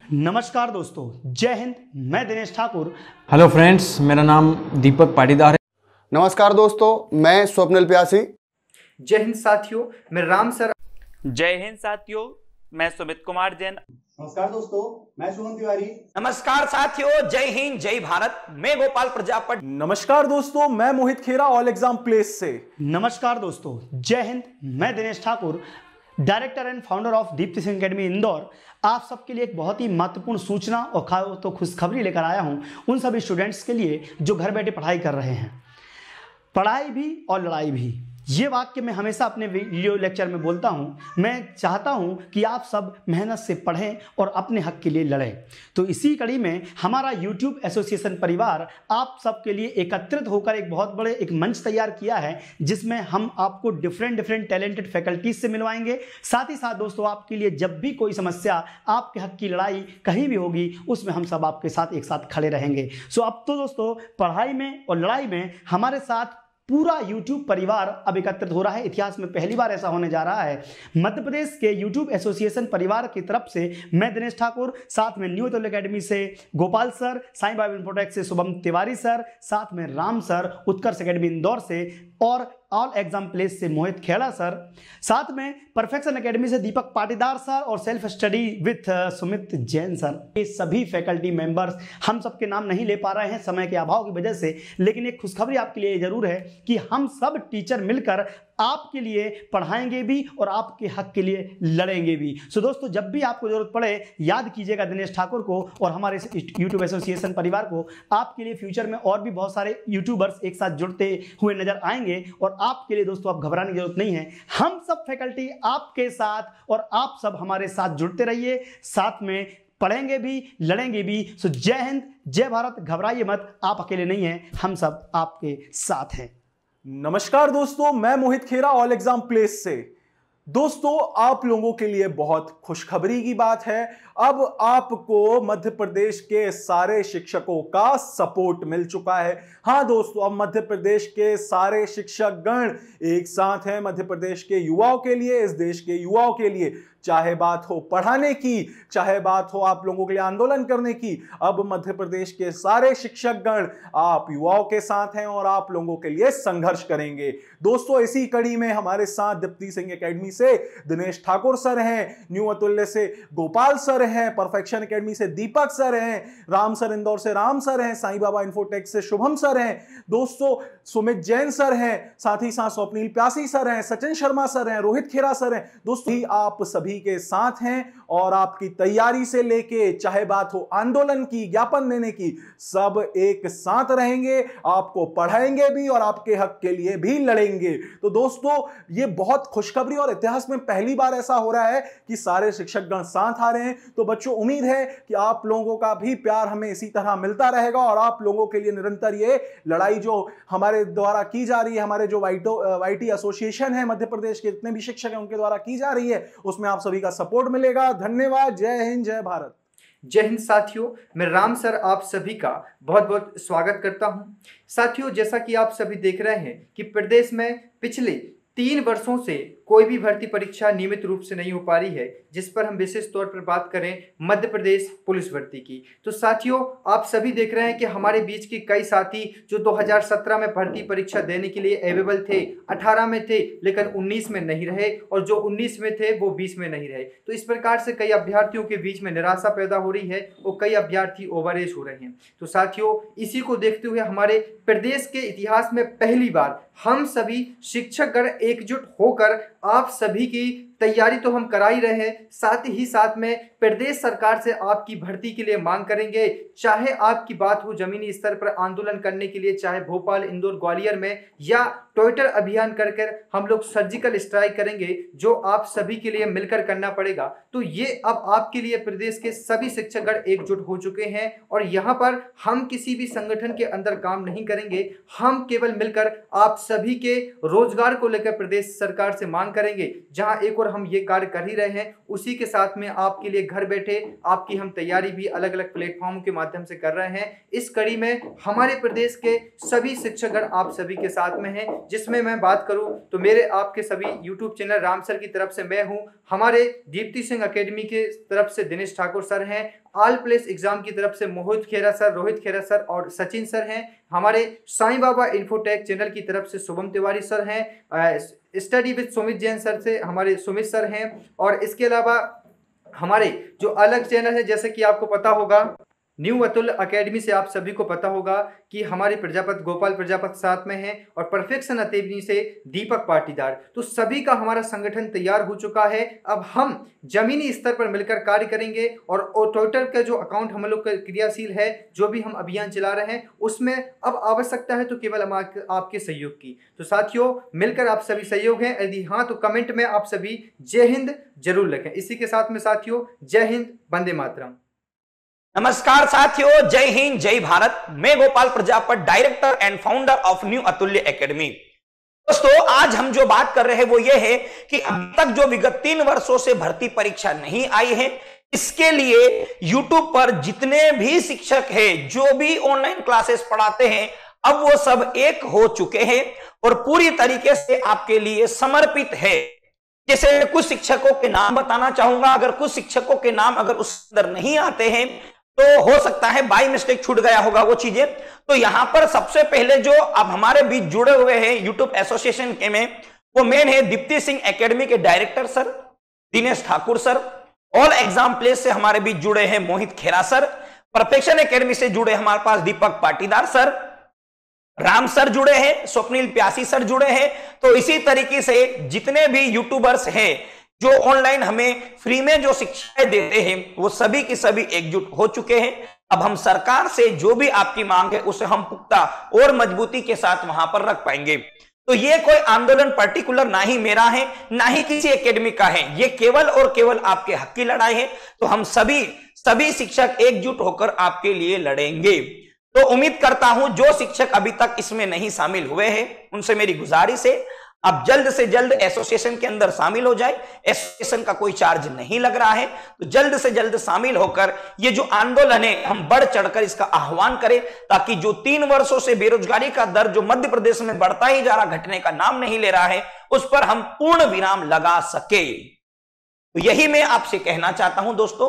नमस्कार दोस्तों, जय हिंद। मैं दिनेश ठाकुर। हेलो फ्रेंड्स, मेरा नाम दीपक पाटीदार है। नमस्कार दोस्तों, मैं स्वप्निल प्यासी। जय हिंद साथियों, मैं राम सर। जय हिंद साथियों, मैं सुमित कुमार जैन। नमस्कार दोस्तों, मैं शुभम तिवारी। नमस्कार साथियों, जय हिंद जय भारत, मैं गोपाल प्रजापति। नमस्कार दोस्तों, मैं Mohit Khera all exam place से। नमस्कार दोस्तों, जय हिंद। मैं Dinesh Thakur, director and founder of Deepti Singh academy Indore. आप सबके लिए एक बहुत ही महत्वपूर्ण सूचना और तो खुशखबरी लेकर आया हूं उन सभी स्टूडेंट्स के लिए जो घर बैठे पढ़ाई कर रहे हैं। पढ़ाई भी और लड़ाई भी, ये वाक्य मैं हमेशा अपने वीडियो लेक्चर में बोलता हूँ। मैं चाहता हूँ कि आप सब मेहनत से पढ़ें और अपने हक के लिए लड़ें। तो इसी कड़ी में हमारा यूट्यूब एसोसिएशन परिवार आप सबके लिए एकत्रित होकर एक बहुत बड़े एक मंच तैयार किया है, जिसमें हम आपको डिफरेंट टैलेंटेड फैकल्टीज से मिलवाएंगे। साथ ही साथ दोस्तों, आपके लिए जब भी कोई समस्या, आपके हक की लड़ाई कहीं भी होगी, उसमें हम सब आपके साथ एक साथ खड़े रहेंगे। सो अब तो दोस्तों, पढ़ाई में और लड़ाई में हमारे साथ पूरा YouTube परिवार अब एकत्रित हो रहा है। इतिहास में पहली बार ऐसा होने जा रहा है। मध्य प्रदेश के YouTube एसोसिएशन परिवार की तरफ से मैं दिनेश ठाकुर, साथ में न्यू अतुल्य अकेडमी से गोपाल सर, साईं बाबा इन्फोटेक से शुभम तिवारी सर, साथ में राम सर, उत्कर्ष अकेडमी इंदौर से और ऑल एग्जाम प्लेस से मोहित खेड़ा सर, साथ में परफेक्शन अकेडमी से दीपक पाटीदार सर और self study with Sumit Jain sir. ये सभी फैकल्टी मेंबर्स, हम सबके नाम नहीं ले पा रहे हैं समय के अभाव की वजह से, लेकिन एक खुशखबरी आपके लिए जरूर है कि हम सब टीचर मिलकर आपके लिए पढ़ाएंगे भी और आपके हक के लिए लड़ेंगे भी। सो दोस्तों, जब भी आपको जरूरत पड़े, याद कीजिएगा दिनेश ठाकुर को और हमारे यूट्यूब एसोसिएशन परिवार को। आपके लिए फ्यूचर में और भी बहुत सारे यूट्यूबर्स एक साथ जुड़ते हुए नजर आएंगे और आपके लिए दोस्तों अब घबराने की जरूरत नहीं है। हम सब फैकल्टी आपके साथ और आप सब हमारे साथ जुड़ते रहिए, साथ में पढ़ेंगे भी, लड़ेंगे भी। सो जय हिंद, जय भारत। घबराइए मत, आप अकेले नहीं हैं, हम सब आपके साथ हैं। नमस्कार दोस्तों, मैं Mohit Khera all exam place से। दोस्तों, आप लोगों के लिए बहुत खुशखबरी की बात है। अब आपको मध्य प्रदेश के सारे शिक्षकों का सपोर्ट मिल चुका है। हाँ दोस्तों, अब मध्य प्रदेश के सारे शिक्षक गण एक साथ हैं मध्य प्रदेश के युवाओं के लिए, इस देश के युवाओं के लिए। चाहे बात हो पढ़ाने की, चाहे बात हो आप लोगों के लिए आंदोलन करने की, अब मध्य प्रदेश के सारे शिक्षक गण आप युवाओं के साथ हैं और आप लोगों के लिए संघर्ष करेंगे। दोस्तों, इसी कड़ी में हमारे साथ दीप्ति सिंह अकेडमी से दिनेश ठाकुर सर हैं, न्यू अतुल्य से गोपाल सर हैं, परफेक्शन अकेडमी से दीपक सर हैं, राम सर इंदौर से राम सर हैं, साईं बाबा इन्फोटेक से शुभम सर हैं, दोस्तों सुमित जैन सर हैं, साथ ही साथ स्वप्निल प्यासी सर हैं, सचिन शर्मा सर हैं, रोहित खेरा सर हैं। दोस्तों, आप सभी के साथ हैं और आपकी तैयारी से लेके चाहे बात हो आंदोलन की, ज्ञापन देने की, सब एक साथ रहेंगे, आपको पढ़ाएंगे भी और आपके हक के लिए भी लड़ेंगे। तो दोस्तों, ये बहुत खुशखबरी और इतिहास में पहली बार ऐसा हो रहा है कि सारे शिक्षकगण साथ आ रहे हैं। तो बच्चों, उम्मीद है कि आप लोगों का भी प्यार हमें इसी तरह मिलता रहेगा और आप लोगों के लिए निरंतर ये लड़ाई जो हमारे द्वारा की जा रही है, हमारे जो वाईटी एसोसिएशन है मध्य प्रदेश के जितने भी शिक्षक हैं उनके द्वारा की जा रही है, उसमें आप सभी का सपोर्ट मिलेगा। धन्यवाद। जय हिंद, जय भारत। जय हिंद साथियों, मैं राम सर आप सभी का बहुत बहुत स्वागत करता हूं। साथियों, जैसा कि आप सभी देख रहे हैं कि प्रदेश में पिछले 3 वर्षों से कोई भी भर्ती परीक्षा नियमित रूप से नहीं हो पा रही है, जिस पर हम विशेष तौर पर बात करें मध्य प्रदेश पुलिस भर्ती की। तो साथियों, आप सभी देख रहे हैं कि हमारे बीच के कई साथी जो 2017 में भर्ती परीक्षा देने के लिए अवेलेबल थे, 18 में थे लेकिन 19 में नहीं रहे, और जो 19 में थे वो 20 में नहीं रहे। तो इस प्रकार से कई अभ्यर्थियों के बीच में निराशा पैदा हो रही है और कई अभ्यर्थी ओवर एज हो रहे हैं। तो साथियों, इसी को देखते हुए हमारे प्रदेश के इतिहास में पहली बार हम सभी शिक्षकगण एकजुट होकर आप सभी की तैयारी तो हम करा ही रहे हैं, साथ ही साथ में प्रदेश सरकार से आपकी भर्ती के लिए मांग करेंगे। चाहे आपकी बात हो जमीनी स्तर पर आंदोलन करने के लिए, चाहे भोपाल, इंदौर, ग्वालियर में, या ट्विटर अभियान कर हम लोग सर्जिकल स्ट्राइक करेंगे, जो आप सभी के लिए मिलकर करना पड़ेगा। तो ये अब आपके लिए प्रदेश के सभी शिक्षकगण एकजुट हो चुके हैं और यहाँ पर हम किसी भी संगठन के अंदर काम नहीं करेंगे, हम केवल मिलकर आप सभी के रोजगार को लेकर प्रदेश सरकार से मांग करेंगे। जहां एक और ओर हम ये कार्य कर ही रहे हैं, उसी के साथ में आपके लिए घर बैठे आपकी हम तैयारी भी अलग अलग प्लेटफॉर्म के माध्यम से कर रहे हैं। इस कड़ी में हमारे प्रदेश के सभी शिक्षकगण आप सभी के साथ में हैं, जिसमें मैं बात करूं तो मेरे आपके सभी यूट्यूब चैनल राम सर की तरफ से मैं हूं, हमारे दीप्ति सिंह एकेडमी की तरफ से दिनेश ठाकुर सर हैं, ऑल प्लेस एग्जाम की तरफ से मोहित खेरा सर, रोहित खेरा सर और सचिन सर हैं, हमारे साईं बाबा इन्फोटेक चैनल की तरफ से शुभम तिवारी सर हैं, study with Sumit Jain sir से हमारे सुमित सर हैं, और इसके अलावा हमारे जो अलग चैनल है जैसे कि आपको पता होगा न्यू अतुल एकेडमी से आप सभी को पता होगा कि हमारे प्रजापति गोपाल प्रजापति साथ में हैं, और परफेक्शन अकेडमी से दीपक पाटीदार। तो सभी का हमारा संगठन तैयार हो चुका है। अब हम जमीनी स्तर पर मिलकर कार्य करेंगे, और ट्विटर का जो अकाउंट हम लोग का क्रियाशील है, जो भी हम अभियान चला रहे हैं, उसमें अब आवश्यकता है तो केवल आपके सहयोग की। तो साथियों, मिलकर आप सभी सहयोग हैं, यदि हाँ तो कमेंट में आप सभी जय हिंद जरूर लिखें। इसी के साथ में साथियों, जय हिंद, वंदे मातरम। नमस्कार साथियों, जय हिंद जय भारत। मैं Gopal Prajapati, director and founder of new Atulya academy. दोस्तों, आज हम जो बात कर रहे हैं वो ये है कि अब तक जो विगत 3 वर्षों से भर्ती परीक्षा नहीं आई है, इसके लिए YouTube पर जितने भी शिक्षक हैं, जो भी ऑनलाइन क्लासेस पढ़ाते हैं, अब वो सब एक हो चुके हैं और पूरी तरीके से आपके लिए समर्पित है। जैसे कुछ शिक्षकों के नाम बताना चाहूंगा, अगर कुछ शिक्षकों के नाम अगर उस अंदर नहीं आते हैं तो हो सकता है बाय मिस्टेक छूट गया होगा वो चीजें। तो यहां पर सबसे पहले जो अब हमारे बीच जुड़े हुए हैं यूट्यूब एसोसिएशन के में, वो मेन है दीप्ति सिंह एकेडमी के director sir Dinesh Thakur sir, all exam place से हमारे बीच जुड़े हैं Mohit Khera sir, perfection academy से जुड़े हमारे पास दीपक पाटीदार सर, राम सर जुड़े हैं, स्वप्निल प्यासी सर जुड़े हैं। तो इसी तरीके से जितने भी यूट्यूबर्स हैं जो ऑनलाइन हमें फ्री में जो शिक्षाएं देते हैं, वो सभी के सभी एकजुट हो चुके हैं। अब हम सरकार से जो भी आपकी मांग है उसे हम पुख्ता और मजबूती के साथ वहां पर रख पाएंगे। तो ये कोई आंदोलन पर्टिकुलर ना ही मेरा है, ना ही किसी एकेडमी का है, ये केवल और केवल आपके हक की लड़ाई है। तो हम सभी शिक्षक एकजुट होकर आपके लिए लड़ेंगे। तो उम्मीद करता हूं जो शिक्षक अभी तक इसमें नहीं शामिल हुए हैं, उनसे मेरी गुजारिश है आप जल्द से जल्द एसोसिएशन के अंदर शामिल हो जाए। एसोसिएशन का कोई चार्ज नहीं लग रहा है, तो जल्द से जल्द शामिल होकर ये जो आंदोलन है हम बढ़ चढ़कर इसका आह्वान करें, ताकि जो 3 वर्षों से बेरोजगारी का दर जो मध्य प्रदेश में बढ़ता ही जा रहा, घटने का नाम नहीं ले रहा है, उस पर हम पूर्ण विराम लगा सके। तो यही मैं आपसे कहना चाहता हूं दोस्तों।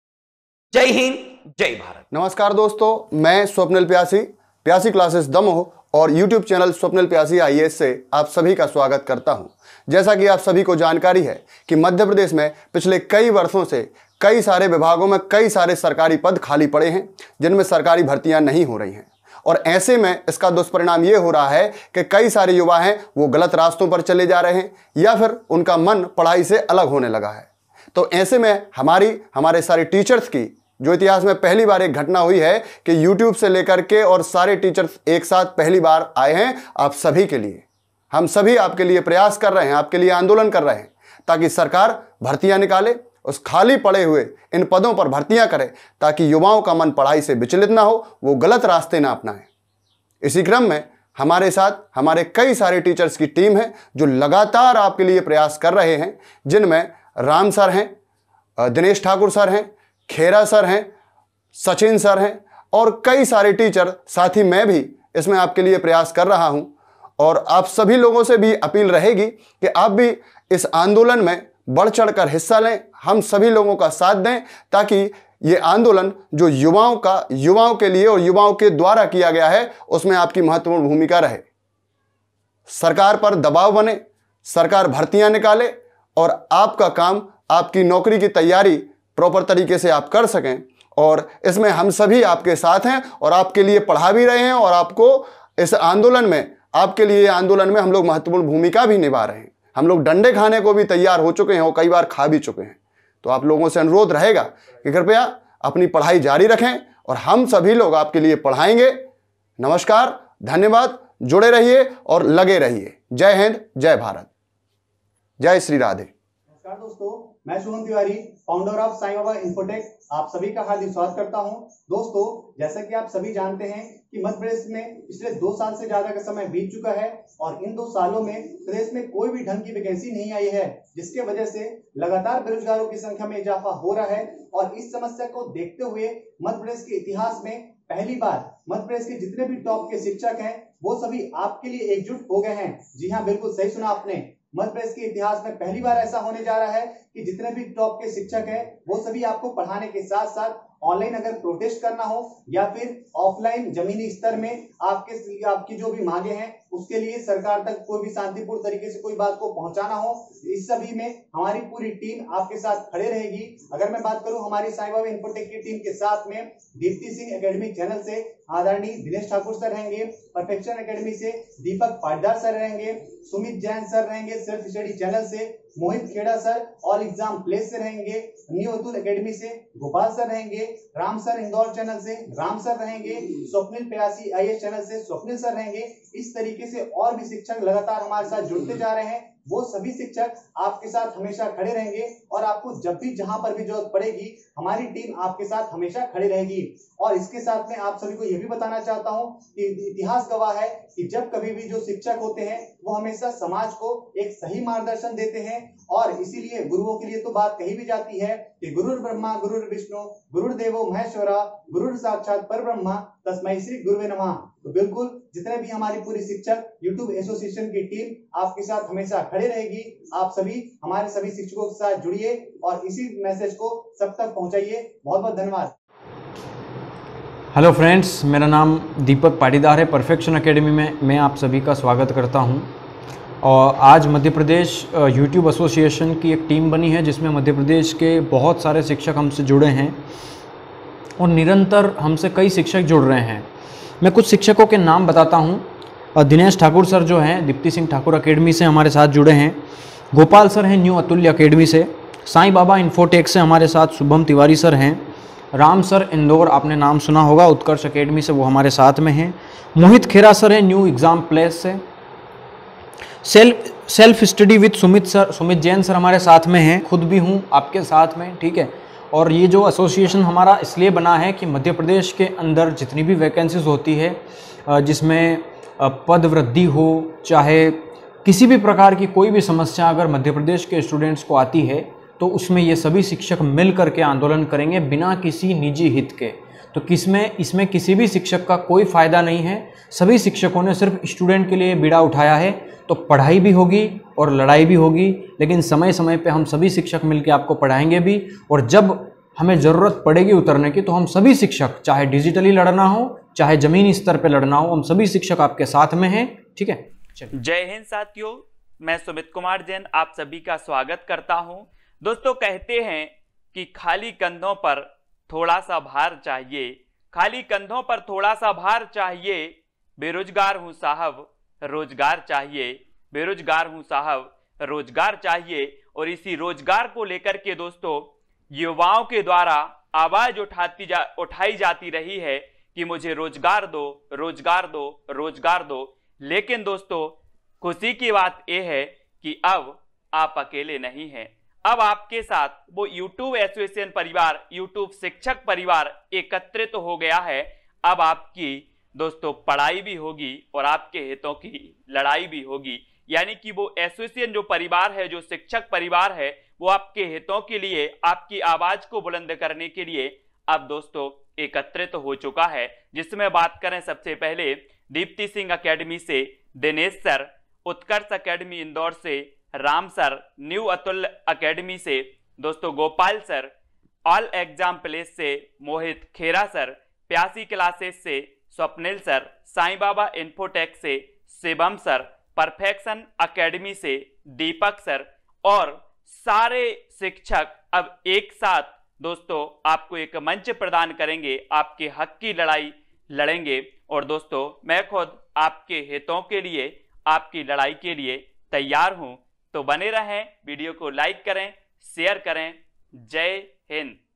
जय हिंद जय भारत। नमस्कार दोस्तों, मैं स्वप्निल प्यासी क्लासेस दमोह और YouTube चैनल स्वप्निल प्यासी IAS से आप सभी का स्वागत करता हूं। जैसा कि आप सभी को जानकारी है कि मध्य प्रदेश में पिछले कई वर्षों से कई सारे विभागों में कई सारे सरकारी पद खाली पड़े हैं, जिनमें सरकारी भर्तियां नहीं हो रही हैं, और ऐसे में इसका दुष्परिणाम ये हो रहा है कि कई सारे युवा हैं वो गलत रास्तों पर चले जा रहे हैं, या फिर उनका मन पढ़ाई से अलग होने लगा है। तो ऐसे में हमारे सारे टीचर्स की जो इतिहास में पहली बार एक घटना हुई है कि YouTube से लेकर के और सारे टीचर्स एक साथ पहली बार आए हैं आप सभी के लिए। हम सभी आपके लिए प्रयास कर रहे हैं, आपके लिए आंदोलन कर रहे हैं, ताकि सरकार भर्तियां निकाले, उस खाली पड़े हुए इन पदों पर भर्तियां करे, ताकि युवाओं का मन पढ़ाई से विचलित ना हो, वो गलत रास्ते ना अपनाएं। इसी क्रम में हमारे साथ हमारे कई सारे टीचर्स की टीम है जो लगातार आपके लिए प्रयास कर रहे हैं, जिनमें राम सर हैं, दिनेश ठाकुर सर हैं, खेरा सर हैं, सचिन सर हैं, और कई सारे टीचर, साथ ही मैं भी इसमें आपके लिए प्रयास कर रहा हूं। और आप सभी लोगों से भी अपील रहेगी कि आप भी इस आंदोलन में बढ़ चढ़कर हिस्सा लें, हम सभी लोगों का साथ दें, ताकि ये आंदोलन जो युवाओं के लिए और युवाओं के द्वारा किया गया है, उसमें आपकी महत्वपूर्ण भूमिका रहे। सरकार पर दबाव बने, सरकार भर्तियां निकाले, और आपका काम, आपकी नौकरी की तैयारी प्रॉपर तरीके से आप कर सकें। और इसमें हम सभी आपके साथ हैं और आपके लिए पढ़ा भी रहे हैं, और आपको इस आंदोलन में, आपके लिए आंदोलन में हम लोग महत्वपूर्ण भूमिका भी निभा रहे हैं। हम लोग डंडे खाने को भी तैयार हो चुके हैं और कई बार खा भी चुके हैं। तो आप लोगों से अनुरोध रहेगा कि कृपया अपनी पढ़ाई जारी रखें, और हम सभी लोग आपके लिए पढ़ाएंगे। नमस्कार, धन्यवाद, जुड़े रहिए और लगे रहिए। जय हिंद जय भारत, जय श्री राधे। नमस्कार दोस्तों, मैं Shubham Tiwari, founder of Sai Baba Infotech, आप सभी का हार्दिक स्वागत करता हूं। दोस्तों, जैसा कि आप सभी जानते हैं कि मध्य प्रदेश में पिछले 2 साल से ज्यादा का समय बीत चुका है और इन 2 सालों में प्रदेश में कोई भी ढंग की वैकेंसी नहीं आई है, जिसके वजह से लगातार बेरोजगारों की संख्या में इजाफा हो रहा है। और इस समस्या को देखते हुए मध्य प्रदेश के इतिहास में पहली बार मध्य प्रदेश के जितने भी टॉप के शिक्षक हैं वो सभी आपके लिए एकजुट हो गए हैं। जी हाँ, बिल्कुल सही सुना आपने। मध्य प्रदेश के इतिहास में पहली बार ऐसा होने जा रहा है कि जितने भी टॉप के शिक्षक हैं वो सभी आपको पढ़ाने के साथ साथ ऑनलाइन अगर प्रोटेस्ट करना हो या फिर ऑफलाइन जमीनी स्तर में आपकी जो भी मांगे हैं उसके लिए सरकार तक कोई भी शांतिपूर्ण तरीके से कोई बात को पहुंचाना हो, इस सभी में हमारी पूरी टीम आपके साथ खड़े रहेगी। अगर मैं बात करूं हमारी साईं बाबा इन्फोटेक की टीम के साथ में दीप्ति सिंह एकेडमी चैनल से आदरणीय दिनेश ठाकुर सर रहेंगे, परफेक्शन एकेडमी से दीपक पाटीदार सर रहेंगे, सुमित जैन सर रहेंगे सेल्फ स्टडी चैनल से, Mohit Khera sir all exam place से रहेंगे, न्यू अतुल एकेडमी से गोपाल सर रहेंगे, राम सर इंदौर चैनल से राम सर रहेंगे, स्वप्निल प्यासी आईएएस चैनल से स्वप्निल सर रहेंगे। इस तरीके से और भी शिक्षक लगातार हमारे साथ जुड़ते जा रहे हैं। वो सभी शिक्षक आपके साथ हमेशा खड़े रहेंगे और आपको जब भी जहां पर भी जरूरत पड़ेगी हमारी टीम आपके साथ हमेशा खड़े रहेगी। और इसके साथ में आप सभी को यह भी बताना चाहता हूं कि इतिहास गवाह है कि जब कभी भी जो शिक्षक होते हैं वो हमेशा समाज को एक सही मार्गदर्शन देते हैं। और इसीलिए गुरुओं के लिए तो बात कही भी जाती है कि गुरुर् ब्रह्मा गुरुर्विष्णु गुरुर्देवो महेश्वरा गुरुर् साक्षात परब्रह्मा तस्मै श्री गुरुवे नमः। तो बिल्कुल जितने भी हमारी पूरी शिक्षक यूट्यूब एसोसिएशन की टीम आपके साथ हमेशा खड़े रहेगी। आप सभी हमारे सभी शिक्षकों के साथ जुड़िए और इसी मैसेज को सब तक पहुंचाइए। बहुत बहुत धन्यवाद। हेलो फ्रेंड्स, मेरा नाम दीपक पाटीदार है। परफेक्शन एकेडमी में मैं आप सभी का स्वागत करता हूं। और आज मध्य प्रदेश यूट्यूब एसोसिएशन की एक टीम बनी है जिसमें मध्य प्रदेश के बहुत सारे शिक्षक हमसे जुड़े हैं और निरंतर हमसे कई शिक्षक जुड़ रहे हैं। मैं कुछ शिक्षकों के नाम बताता हूं। दिनेश ठाकुर सर जो हैं दीप्ति सिंह ठाकुर एकेडमी से हमारे साथ जुड़े हैं, गोपाल सर हैं न्यू अतुल्य एकेडमी से, साईं बाबा इन्फोटेक से हमारे साथ शुभम तिवारी सर हैं, राम सर इंदौर आपने नाम सुना होगा उत्कर्ष एकेडमी से, वो हमारे साथ में हैं, मोहित खेड़ा सर हैं न्यू एग्जाम प्लेस से, Self Study with Sumit Jain sir हमारे साथ में हैं, खुद भी हूँ आपके साथ में, ठीक है। और ये जो एसोसिएशन हमारा इसलिए बना है कि मध्य प्रदेश के अंदर जितनी भी वैकेंसीज होती है जिसमें पद वृद्धि हो, चाहे किसी भी प्रकार की कोई भी समस्या अगर मध्य प्रदेश के स्टूडेंट्स को आती है तो उसमें ये सभी शिक्षक मिल करके आंदोलन करेंगे बिना किसी निजी हित के। तो इसमें किसी भी शिक्षक का कोई फ़ायदा नहीं है। सभी शिक्षकों ने सिर्फ स्टूडेंट के लिए बीड़ा उठाया है। तो पढ़ाई भी होगी और लड़ाई भी होगी, लेकिन समय समय पे हम सभी शिक्षक मिलकर आपको पढ़ाएंगे भी। और जब हमें ज़रूरत पड़ेगी उतरने की तो हम सभी शिक्षक, चाहे डिजिटली लड़ना हो चाहे ज़मीनी स्तर पे लड़ना हो, हम सभी शिक्षक आपके साथ में हैं, ठीक है। जय हिंद साथियों, मैं सुमित कुमार जैन आप सभी का स्वागत करता हूं। दोस्तों, कहते हैं कि खाली कंधों पर थोड़ा सा भार चाहिए, खाली कंधों पर थोड़ा सा भार चाहिए, बेरोजगार हूं साहब रोजगार चाहिए, बेरोजगार हूं साहब रोजगार चाहिए। और इसी रोजगार को लेकर के दोस्तों युवाओं के द्वारा आवाज उठाई जाती रही है कि मुझे रोजगार दो, रोजगार दो, रोजगार दो। लेकिन दोस्तों खुशी की बात यह है कि अब आप अकेले नहीं हैं। अब आपके साथ वो यूट्यूब एसोसिएशन परिवार, यूट्यूब शिक्षक परिवार एकत्रित हो गया है। अब आपकी दोस्तों पढ़ाई भी होगी और आपके हितों की लड़ाई भी होगी। यानी कि वो एसोसिएशन जो परिवार है, जो शिक्षक परिवार है, वो आपके हितों के लिए, आपकी आवाज को बुलंद करने के लिए अब दोस्तों एकत्रित हो चुका है। जिसमें बात करें सबसे पहले दीप्ति सिंह एकेडमी से दिनेश सर, उत्कर्ष एकेडमी इंदौर से Ram sir, New Atul Academy से दोस्तों Gopal sir, all exam place से मोहित खेड़ा सर, प्यासी क्लासेस से स्वप्निल सर, साईं बाबा इन्फोटेक से शिवम सर, परफेक्शन एकेडमी से दीपक सर और सारे शिक्षक अब एक साथ दोस्तों आपको एक मंच प्रदान करेंगे, आपके हक की लड़ाई लड़ेंगे। और दोस्तों मैं खुद आपके हितों के लिए, आपकी लड़ाई के लिए तैयार हूं। तो बने रहें, वीडियो को लाइक करें, शेयर करें। जय हिंद।